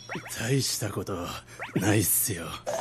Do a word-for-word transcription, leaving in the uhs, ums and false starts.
大したことないっすよ。